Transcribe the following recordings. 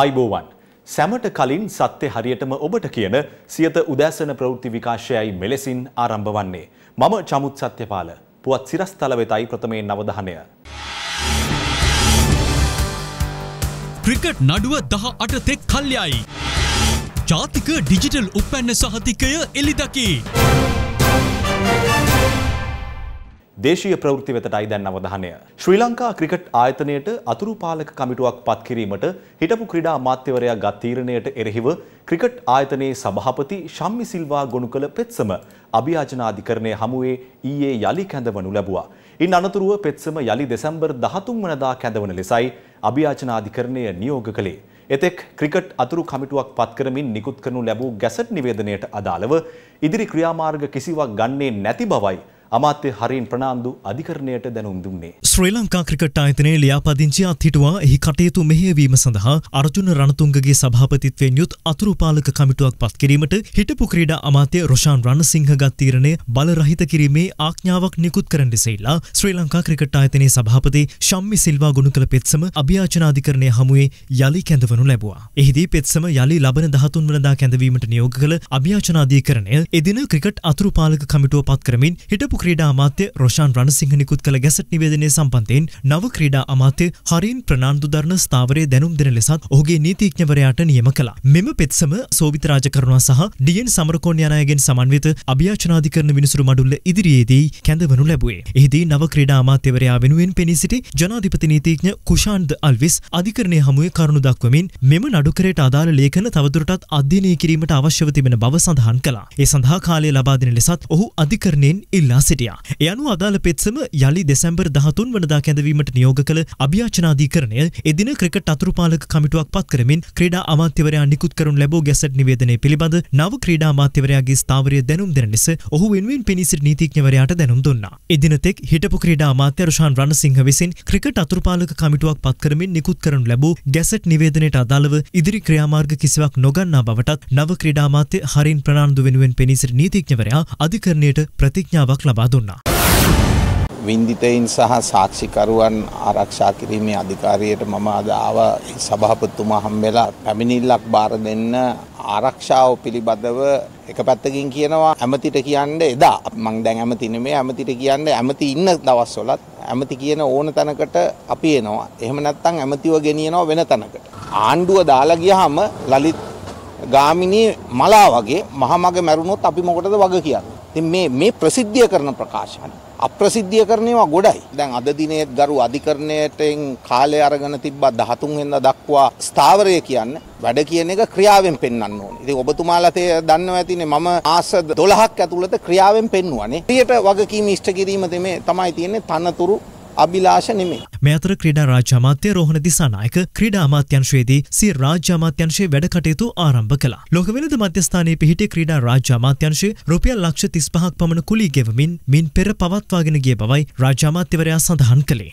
ආයිබෝවන් සැමට කලින් සත්‍ය හරියටම ඔබට කියන සියත උදෑසන ප්‍රවෘත්ති විකාශයයි මෙලෙසින් ආරම්භ වන්නේ. මම චමුත් සත්‍යපාල. පුවත් සිරස්තල වෙතයි ප්‍රථමයෙන් අවධානය. ක්‍රිකට් නඩුව 18 තෙක් කල්යයි. ජාතික ඩිජිටල් උපැන්න සහතිකය එළිදකි. දේශීය ප්‍රවෘත්ති වෙතටයි දැන් අවධානය. ශ්‍රී ලංකා ක්‍රිකට් ආයතනයට අතුරු පාලක කමිටුවක් පත් කිරීමට හිටපු ක්‍රීඩා අමාත්‍යවරයා ගත් තීරණයට එරෙහිව ක්‍රිකට් ආයතනයේ සභාපති ශම්මි සිල්වා ගොනු කළ පෙත්සම අභියාචනාධිකරණය හමුවේ ඊයේ යලි කැඳවනු ලැබුවා. ඉන් අනතුරුව පෙත්සම යලි දෙසැම්බර් 13 වනදා කැඳවන ලෙසයි අභියාචනාධිකරණය නියෝග කළේ. එතෙක් ක්‍රිකට් අතුරු කමිටුවක් පත් කරමින් නිකුත් කරනු ලැබූ ගැසට් නිවේදනයට අදාළව ඉදිරි ක්‍රියාමාර්ග කිසිවක් ගන්නේ නැති බවයි අමාත්‍ය හරින් ප්‍රනාන්දු අධිකරණයට දැනුම් දුන්නේ. ශ්‍රී ලංකා ක්‍රිකට් ආයතනයේ ලියාපදිංචි අත්හිටුවා එහි කටයුතු මෙහෙයවීම සඳහා අර්ජුන රණතුංගගේ සභාපතිත්වයෙන් යුත් අතුරු පාලක කමිටුවක් පත් කිරීමට හිටපු ක්‍රීඩා අමාත්‍ය රොෂාන් රණසිංහ ගත් තීරණය බලරහිත කිරීමේ ආඥාවක් නිකුත් කරන ලෙසයිලා ශ්‍රී ලංකා ක්‍රිකට් ආයතනයේ සභාපති ශම්මි සිල්වා ගොනු කළ පෙත්සම අභියාචනාධිකරණය හමුවේ යලි කැඳවනු ලැබුවා. එහිදී පෙත්සම යලි ලබන 13 වනදා කැඳවීමට නියෝග කළ අභියාචනාධිකරණය එදින ක්‍රිකට් අතුරු පාලක කමිටුව පත් කරමින් හිටපු ක්‍රීඩා අමාත්‍ය රොෂාන් රණසිංහ නිකුත් කළ ගැසට් නිවේදනයේ සම්බන්ධයෙන් නව ක්‍රීඩා අමාත්‍ය හරින් ප්‍රනාන්දු දරන ස්ථාවරයේ දැනුම් දෙන ලෙසත් ඔහුගේ නීතිඥවරයාට නියම කළා. මෙම පෙත්සම සෝබිත රාජකරුණා සහ ඩී.එන්. සමරකෝන් යන අයගෙන් සමන්විත අභියාචනාධිකරණ විනිසුරු මඩුල්ල ඉදිරියේදී කැඳවනු ලැබුවේ. එහිදී නව ක්‍රීඩා අමාත්‍යවරයා වෙනුවෙන් පෙනී සිටි ජනාධිපති නීතිඥ කුෂාන්ද් අල්විස් අධිකරණයේ හමුවේ කරුණු දක්වමින් මෙම නඩුකරයට අදාළ ලේඛන තවදුරටත් අධ්‍යයනය කිරීමට අවශ්‍යව තිබෙන බව සඳහන් කළා. ඒ සඳහා කාලය ලබා දෙන ලෙසත් ඔහු අධිකරණයෙන් ඉල්ලා සිටියා. ඒ අනුව අදාළ පෙත්සම යලි දෙසැම්බර් 13 වනදා කැඳවීමට නියෝග කළ අභියාචනාධිකරණය එදින ක්‍රිකට් අතුරු පාලක කමිටුවක් පත් කරමින් ක්‍රීඩා අමාත්‍යවරයා නිකුත් කරනු ලැබූ ගැසට් නිවේදනය පිළිබඳ නව ක්‍රීඩා අමාත්‍යවරයාගේ ස්ථාවරය දැනුම් දෙන ලෙස ඔහු වෙනුවෙන් පෙනී සිටි නීතිඥවරයාට දැනුම් දුන්නා. එදින තෙක් හිටපු ක්‍රීඩා අමාත්‍ය රොෂාන් රණසිංහ විසින් ක්‍රිකට් අතුරු පාලක කමිටුවක් පත් කරමින් නිකුත් කරනු ලැබූ ගැසට් නිවේදනයට අදාළව ඉදිරි ක්‍රියාමාර්ග කිසිවක් නොගන්නා බවටත් නව ක්‍රීඩා අමාත්‍ය හරින් ප්‍රනාන්දු වෙනුවෙන් පෙනී සිටි නීතිඥවරයා අධිකරණයට ප්‍රතිඥාවක් ලබා දුන්නා. වින්දිතයින් සහ සාක්ෂිකරුවන් ආරක්ෂා කිරීමේ අධිකාරියට මම අද ආවා සභාපතිතුමා හම්බෙලා පැමිණිල්ලක් බාර දෙන්න ආරක්ෂාව පිළිබඳව එක පැත්තකින් කියනවා ඇමතිට කියන්නේ එදා මම දැන් ඇමති නෙමෙයි ඇමතිට කියන්නේ ඇමති ඉන්න දවස්වලත් ඇමති කියන ඕන තැනකට අපි එනවා. එහෙම නැත්නම් ඇමතිව ගෙනියනවා වෙන තැනකට. ආණ්ඩුව දාලා ගියාම ලලිත් ගාමිණී මලා වගේ මහමග මැරුණොත් අපි මොකටද වග කියන්නේ? ඉතින් මේ ප්‍රසිද්ධිය කරන ප්‍රකාශන අප්‍රසිද්ධිය කරනවා ගොඩයි. දැන් අද දිනේ ගරු අධිකරණයෙන් කාලය අරගෙන තිබ්බා 13 වෙනිදා දක්වා ස්ථාවරය කියන්නේ වැඩ කියන එක ක්‍රියාවෙන් පෙන්වන්න ඕනේ. ඉතින් ඔබතුමාලා දන්නවා ඇතිනේ මම මාස 12ක් ඇතුළත ක්‍රියාවෙන් පෙන්නුවානේ. ඊට වගකීම් ඉෂ්ට කිරීම තමයි තියෙන්නේ තනතුරු අභිලාෂ නෙමෙයි. මේ අතර ක්‍රීඩා රාජ්‍ය අමාත්‍ය රෝහණ දිසානායක ක්‍රීඩා අමාත්‍යංශයේදී සිය රාජ්‍ය අමාත්‍යංශයේ වැඩ කටයුතු ආරම්භ කළා. ලෝක වෙළඳ මධ්‍යස්ථානයේ පිහිටි ක්‍රීඩා රාජ්‍ය අමාත්‍යංශයේ රුපියල් ලක්ෂ 35ක් පමණ කුලී ගෙවමින් මින් පෙර පවත්වාගෙන ගිය බවයි රාජ්‍ය අමාත්‍යවරයා සඳහන් කළේ.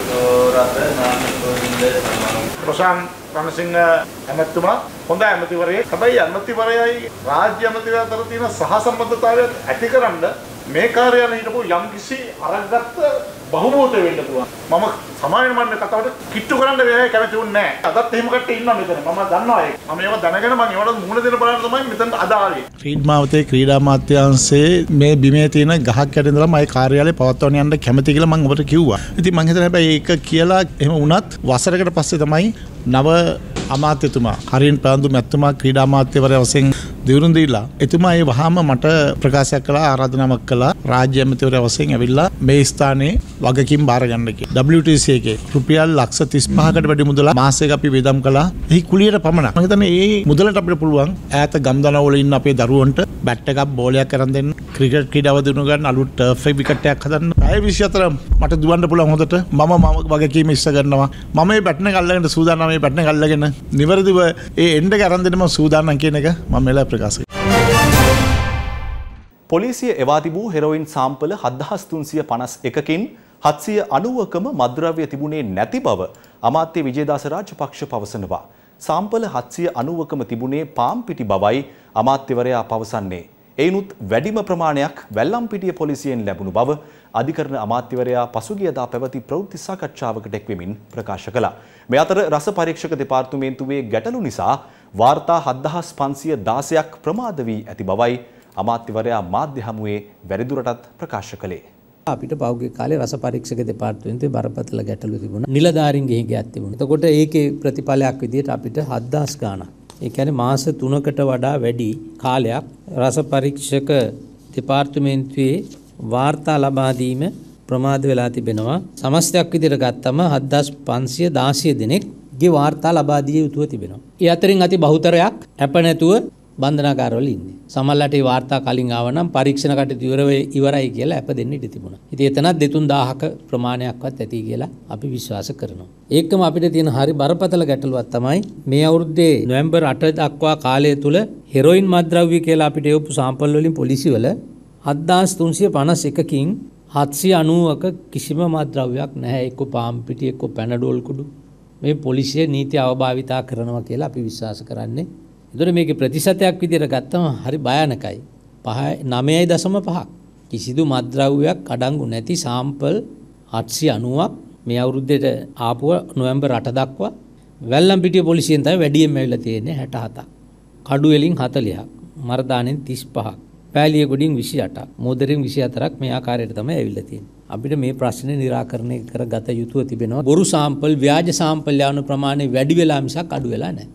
රොෂාන් රණසිංහ ඇමතිතුමා හොඳ ඇමතිවරයෙක්. හැබැයි ඇමතිවරයයි රාජ්‍ය ඇමතිවරයා අතර තියෙන සහසම්බන්ධතාවය ඇතිකරන්න මේ කාර්යාලයේ හිටපු යම්කිසි අරගත්ත බහුමූත වෙන්න පුළුවන්. මම සමාන මන්නේ කතාවට කිට්ටු කරන්න වෙන්නේ කැමති උන්නේ නැහැ. අදත් එහෙම කට්ටිය ඉන්නවා මෙතන. මම දන්නවා ඒක. මම ඒව දැනගෙන මම ඒවට මුහුණ දෙන්න බලන්න තමයි මෙතන අද ආවේ. ක්‍රීඩාමාවතේ ක්‍රීඩා අමාත්‍යාංශයේ මේ බිමේ තියෙන ගහක් යට ඉඳලා මම කාර්යාලේ පවත්වන්න යන්න කැමති කියලා මම ඔබට කිව්වා. ඉතින් මම හිතන්නේ හැබැයි ඒක කියලා එහෙම වුණත් වසරකට පස්සේ තමයි නව අමාත්‍යතුමා හරින් ප්‍රනාන්දු මැතිතුමා ක්‍රීඩා අමාත්‍යවරයා වශයෙන් දියුණු දීලා එතුමා ඒ වහාම මට ප්‍රකාශයක් කළා ආරාධනාවක් කළා රාජ්‍ය ඇමතිවරයා වශයෙන් ඇවිල්ලා මේ ස්ථානයේ වගකීම් බාර ගන්න කියලා. WTC එකේ රුපියල් ලක්ෂ 35කට වැඩි මුදලක් මාසයක අපි වේදම් කළා. එහි කුලියට පමණක්. මම හිතන්නේ මේ මුදලට අපිට පුළුවන් ඈත ගම්දන වල ඉන්න අපේ දරුවන්ට බැට් එකක් බෝලයක් අරන් දෙන්න ක්‍රිකට් ක්‍රීඩාව දිනු ගන්න අලුත් ටර්ෆ් විකට් එකක් හදන්න. පැය 24 මට දුවන්න පුළුවන් හොඳට. මම වගකීම ඉස්ස ගන්නවා. මම මේ බැට් එක අල්ලගෙන සූදානම් මේ බැට් එක අල්ලගෙන නිවැරදිව ඒ එන්ඩ් එක අරන් දෙන්න මම සූදානම් කියන එක මම මෙලා ප්‍රකාශ කරනවා. පොලිසිය එවා තිබූ හෙරොයින් සාම්පල 7351කින් 790කම මත්ද්‍රව්‍ය තිබුණේ නැති බව අමාත්‍ය විජේදාස රාජපක්ෂ පවසනවා. සාම්පල 790කම තිබුණේ පාම්පිටි බවයි අමාත්‍යවරයා පවසන්නේ. එයිනුත් වැඩිම ප්‍රමාණයක් වැල්ලම්පිටිය පොලිසියෙන් ලැබුණු බව අධිකරණ අමාත්‍යවරයා පසුගියදා පැවති ප්‍රවෘත්ති සාකච්ඡාවකට එක්වෙමින් ප්‍රකාශ කළා. මේ අතර රස පරීක්ෂක දෙපාර්තමේන්තුවේ ගැටලු නිසා වාර්තා 7516ක් ප්‍රමාද වී ඇති බවයි අමාත්‍යවරයා මාධ්‍ය හමුවේ වැඩිදුරටත් ප්‍රකාශ කළේ. අපිට පෞද්ගලික කාලේ රස පරීක්ෂක දෙපාර්තමේන්තුවේ බරපතල ගැටලු තිබුණා. නිලධාරීන්ගේ හිගයක් තිබුණා. එතකොට ඒකේ ප්‍රතිඵලයක් විදිහට අපිට 7000 ගාණක්. ඒ කියන්නේ මාස 3කට වඩා වැඩි කාලයක් රස පරීක්ෂක දෙපාර්තමේන්තුවේ වාර්තා ලබා දීම ප්‍රමාද වෙලා තිබෙනවා. සමස්තයක් විදිහට ගත්තම 7516 දෙනෙක්ගේ වාර්තා ලබා දිය යුතුව තිබෙනවා. ඒ අතරින් අති බහුතරයක් අප නැතුව බන්ධනාගාරවල ඉන්නේ. සමහරවිට මේ වාර්තා කලින් ආවනම් පරීක්ෂණ කටයුතු ඉවරයි කියලා අප දෙන්න ඉඩ තිබුණා. ඉතින් එතනත් 2000ක ප්‍රමාණයක්වත් ඇති කියලා අපි විශ්වාස කරනවා. ඒකම අපිට තියෙන හරි බරපතල ගැටලුවක් තමයි මේ අවුරුද්දේ නොවැම්බර් 8 දක්වා කාලය තුල හෙරොයින් මත්ද්‍රව්‍ය කියලා අපිට එවපු සාම්පල් වලින් පොලිසිවල 7351කින් 790ක කිසිම මත්ද්‍රව්‍යයක් නැහැ. එක්ක පාම් පිටි එක්ක පැනඩෝල් කුඩු. මේ පොලිසිය නීති අවභාවිතා කරනවා කියලා අපි විශ්වාස කරන්නේ. ඒතර මේකේ ප්‍රතිශතයක් විදිහට ගත්තම හරි භයානකයි. 9.5ක් කිසිදු මත්ද්‍රව්‍යයක් අඩංගු නැති සාම්පල් 790ක් මේ අවුරුද්දේට ආපුව නොවැම්බර් 8 දක්වා වැල්ලම්පිටිය පොලිසියෙන් තමයි වැඩියෙන් ඇවිල්ලා තියෙන්නේ 67ක්. කඩු වලින් 40ක්, මරදානෙන් 35ක්, පෑලිය ගොඩින් 28ක්, මෝදරෙන් 24ක් මේ ආකාරයට තමයි ඇවිල්ලා තියෙන්නේ. අපිට මේ ප්‍රශ්නේ निराකරණය කරගත යුතුව තිබෙනවා. බොරු සාම්පල්, ව්‍යාජ සාම්පල් යවන ප්‍රමාණය වැඩි වෙලා මිසක් අඩු වෙලා නැහැ.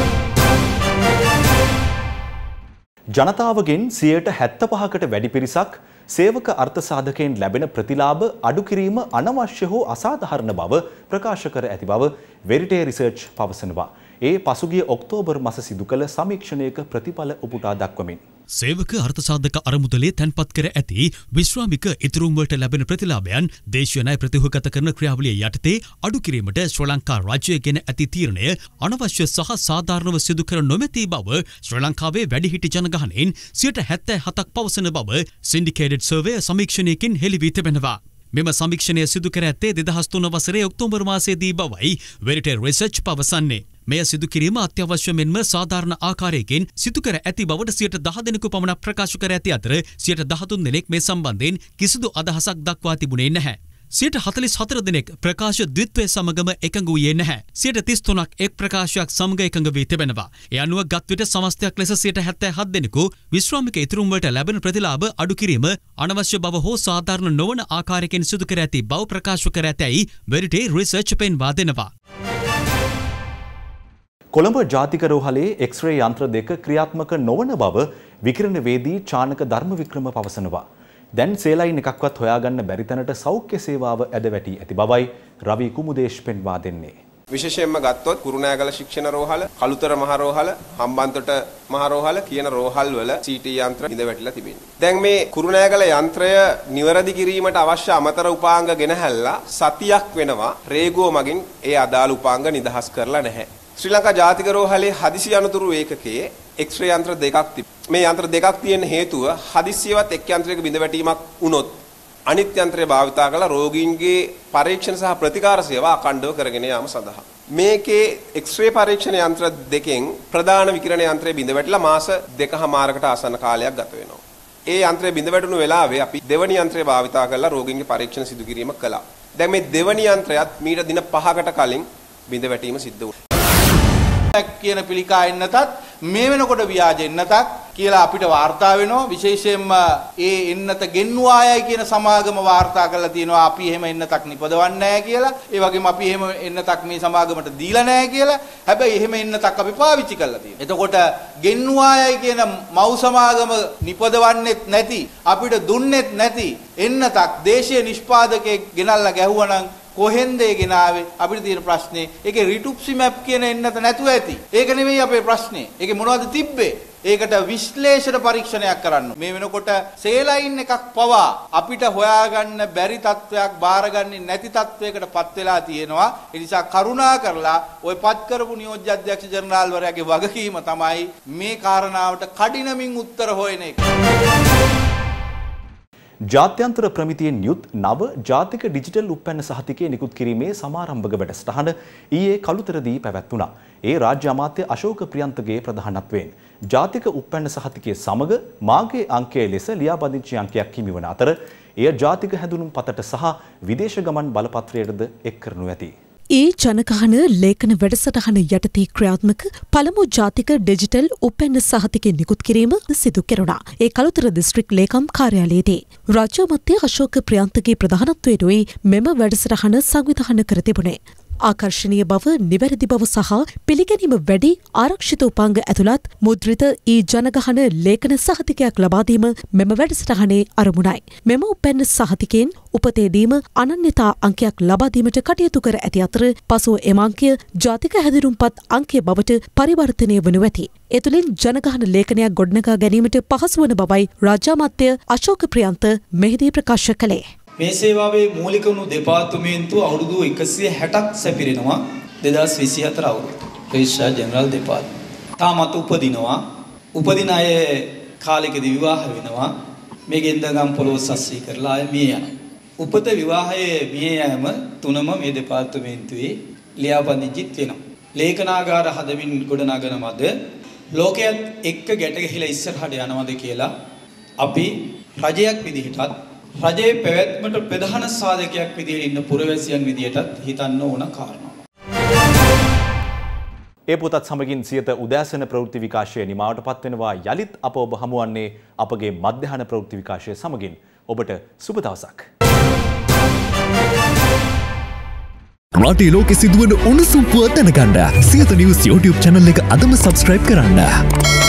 ජනතාවගෙන් 75%කට වැඩි පිරිසක් සේවක අර්ථ සාධකයෙන් ලැබෙන ප්‍රතිලාභ අඩු කිරීම අනවශ්‍ය හෝ අසාධාරණ බව ප්‍රකාශ කර ඇති බව වෙරිටේ රිසර්ච් පවසනවා. ඒ පසුගිය ඔක්තෝබර් මාස සිදු කළ සමීක්ෂණයක ප්‍රතිඵල උපුටා දක්වමින් සේවක අර්ථසාධක අරමුදලේ තැන්පත් කර ඇති විශ්‍රාමික ඉතුරුම් වලට ලැබෙන ප්‍රතිලාභයන් දේශීය ණය ප්‍රතිහගත කරන ක්‍රියාවලිය යටතේ අඩු කිරීමට ශ්‍රී ලංකා රාජ්‍යය ගෙන ඇති තීරණය අනවශ්‍ය සහ සාධාරණව සිදු කර නොමැති බව ශ්‍රී ලංකාවේ වැඩිහිටි ජනගහනයෙන් 77% පවසන බව සින්ඩිකේටඩ් සර්වේ සමීක්ෂණයකින් හෙළි වී තිබෙනවා. මෙම සමීක්ෂණය සිදු කර ඇත්තේ 2003 වසරේ ඔක්තෝබර් මාසයේදී බවයි වෙරිටේ රිසර්ච් පවසන්නේ. මෙය සිදු කිරීම අත්‍යවශ්‍ය මෙන්ම සාධාරණ ආකාරයකින් සිදු කර ඇති බවට 10 දෙනෙකු පමණක් ප්‍රකාශ කර ඇති අතර 13 දෙනෙක් මේ සම්බන්ධයෙන් කිසිදු අදහසක් දක්වා තිබුණේ නැහැ. 44 දෙනෙක් ප්‍රකාශ ද්විත්වය සමගම එකඟ වූයේ නැහැ. 33ක් එක් ප්‍රකාශයක් සමග එකඟ වී තිබෙනවා. ඒ අනුව ගත් විට සමස්තයක් ලෙස 77 දෙනෙකු විශ්‍රාමික ඉතුරුම් වලට ලැබෙන ප්‍රතිලාභ අඩු කිරීම අනවශ්‍ය බව හෝ සාධාරණ නොවන ආකාරයකින් සිදු කර ඇති බව ප්‍රකාශ කර ඇතැයි වෙරිටේ රිසර්ච් පෙන්වා දෙනවා. කොළඹ ජාතික රෝහලේ එක්ස්රේ යන්ත්‍ර දෙක ක්‍රියාත්මක නොවන බව විකිරණවේදී චානක ධර්ම වික්‍රම පවසනවා. දැන් සේලයින් එකක්වත් හොයාගන්න බැරි තැනට සෞඛ්‍ය සේවාව ඇද වැටි ඇති බවයි රවි කුමුදේශ් පෙන්වා දෙන්නේ. විශේෂයෙන්ම ගත්තොත් කුරුණෑගල ශික්ෂණ රෝහල, කළුතර මහ රෝහල, හම්බන්තොට මහ රෝහල කියන රෝහල් වල CT යන්ත්‍ර ඉඳ වැටිලා තිබෙනවා. දැන් මේ කුරුණෑගල යන්ත්‍රය නිවැරදි කිරීමට අවශ්‍ය අමතර උපාංග ගෙනහැල්ලා සතියක් වෙනවා රේගුව මගින් ඒ අදාළ උපාංග නිදහස් කරලා නැහැ. ශ්‍රී ලංකා ජාතික රෝහලේ හදිසි අනතුරු ඒකකයේ එක්ස්රේ යන්ත්‍ර දෙකක් තිබෙනවා. මේ යන්ත්‍ර දෙකක් තියෙන හේතුව හදිසියවත් එක් යන්ත්‍රයක බිඳ වැටීමක් වුණොත් අනිත් යන්ත්‍රය භාවිතා කරලා රෝගීන්ගේ පරීක්ෂණ සහ ප්‍රතිකාර සේවා අඛණ්ඩව කරගෙන යාම සඳහා. මේකේ එක්ස්රේ පරීක්ෂණ යන්ත්‍ර දෙකෙන් ප්‍රධාන විකිරණ යන්ත්‍රය බිඳ වැටිලා මාස 2කමාරකට ආසන්න කාලයක් ගත වෙනවා. ඒ යන්ත්‍රය බිඳ වැටුණු වෙලාවේ අපි දෙවනි යන්ත්‍රය භාවිතා කරලා රෝගීන්ගේ පරීක්ෂණ සිදු කිරීම කළා. දැන් මේ දෙවනි යන්ත්‍රයත් මීට දින 5කට කලින් බිඳ වැටීම සිද්ධ වුණා. කියන පිළිකා එන්නතත් මේ වෙනකොට ව්‍යාජ එන්නතක් කියලා අපිට වාර්තා වෙනවා. විශේෂයෙන්ම ඒ එන්නත ගෙන්වායයි කියන සමාගම වාර්තා කරලා තියෙනවා අපි එහෙම එන්නතක් නිපදවන්නේ නැහැ කියලා. ඒ වගේම අපි එහෙම එන්නතක් මේ සමාගමට දීලා නැහැ කියලා. හැබැයි එහෙම එන්නතක් අපි පාවිච්චි කරලා තියෙනවා. එතකොට ගෙන්වායයි කියන මව් සමාගම නිපදවන්නෙත් නැති අපිට දුන්නෙත් නැති එන්නතක් දේශීය නිෂ්පාදකයෙක් ගෙනල්ලා ගැහුවනම් කොහෙන්ද ඒ ගෙනාවේ? අපිට තියෙන ප්‍රශ්නේ ඒකේ රිටුප්සිමැප් කියන එන්නත නැතුව ඇති. ඒක නෙමෙයි අපේ ප්‍රශ්නේ. ඒකේ මොනවද තිබ්බේ? ඒකට විශ්ලේෂණ පරීක්ෂණයක් කරන්න. මේ වෙනකොට සේලයින් එකක් පවා අපිට හොයාගන්න බැරි තත්වයක් බාරගන්නේ නැති තත්වයකට පත් වෙලා තියෙනවා. ඒ නිසා කරුණා කරලා ওই පත් කරපු නියෝජ්‍ය අධ්‍යක්ෂ ජනරාල්වරයාගේ වගකීම තමයි මේ කාරණාවට කඩිනමින් උත්තර හොයන එක. ජාත්‍යන්තර ප්‍රමිතියෙන් යුත් නව ජාතික ඩිජිටල් උප්පැන්න සහතිකය නිකුත් කිරීමේ සමාරම්භක වැඩසටහන ඊයේ කළුතරදී පැවැත්වුණා. ඒ රාජ්‍ය අමාත්‍ය අශෝක ප්‍රියන්තගේ ප්‍රධානත්වයෙන් ජාතික උප්පැන්න සහතිකය සමග මාගේ අංකය ලෙස ලියාපදිංචි අංකයක් හිමිවන අතර එය ජාතික හැඳුනුම් පතට සහ විදේශ ගමන් බලපත්‍රයටද එක් කරනු ඇති. ඒ ජනගහන ලේඛන වැඩසටහන යටතේ ක්‍රියාත්මක පළමු ජාතික ඩිජිටල් උපැන්න සහතිකය නිකුත් කිරීම සිදු කෙරුණා. ඒ කළුතර දිස්ත්‍රික් ලේකම් කාර්යාලයේදී රාජ්‍ය අමාත්‍ය අශෝක ප්‍රියන්තගේ ප්‍රධානත්වයේදී මෙම වැඩසටහන සංවිධානය කර තිබුණේ. ආකර්ශනීය බව, නිවැරදි බව සහ පිළිගැනීම වැඩි ආරක්ෂිත උපාංග ඇතුළත් මුද්‍රිත ඊ ජනගහන ලේඛන සහතිකයක් ලබා දීම මෙම වැඩසටහනේ අරමුණයි. මෙම උපැන්න සහතිකයෙන් උපතේදීම අනන්‍යතා අංකයක් ලබා දීමට කටයුතු කර ඇති අතර පසුව එම අංකය ජාතික හැඳුනුම්පත් අංකය බවට පරිවර්තනය වනු ඇති. ඒ තුළින් ජනගහන ලේඛනයක් ගොඩනගා ගැනීමට පහසු වන බවයි රාජ්‍ය අමාත්‍ය අශෝක ප්‍රියන්ත මෙහිදී ප්‍රකාශ කළේ. මේ සේවාවේ මූලික වුණු දෙපාර්තමේන්තුව අවුරුදු 160ක් සැපිරෙනවා 2024 අවුරුද්ද. රෙජිස්ට්‍රාර් ජෙනරල් දෙපාර්තමේන්තුව. තාමත් උපදිනවා. උපදින අය කාලෙකදී විවාහ වෙනවා. මේ ගෙන්දගම් පොළොව සස්්‍රී කරලා ආය මිය යනවා. උපත විවාහයේ මිය යෑම තුනම මේ දෙපාර්තමේන්තුවේ ලියාපදිංචිත් වෙනවා. ලේඛනාගාර හදමින් ගොඩනගන මද ලෝකයේත් එක්ක ගැට ගැහිලා ඉස්සරහට යනවද කියලා අපි රජයක් විදිහටත් රජයේ පැවැත්මට ප්‍රධාන සාධකයක් විදිහට ඉන්න පුරවැසියන් විදිහටත් හිතන්න ඕන කාරණා. ඒ පොතත් සමගින් සියත උදෑසන ප්‍රවෘත්ති විකාශය නිමාවට පත්වෙනවා. යලිත් අප ඔබ හමුවන්නේ අපගේ මධ්‍යහන ප්‍රවෘත්ති විකාශය සමගින්. ඔබට සුබ දවසක්. රටේ ලෝකෙ සිදුවන උණුසුම් පුවත් දැනගන්න සියත නිවුස් YouTube channel එක අදම subscribe කරන්න.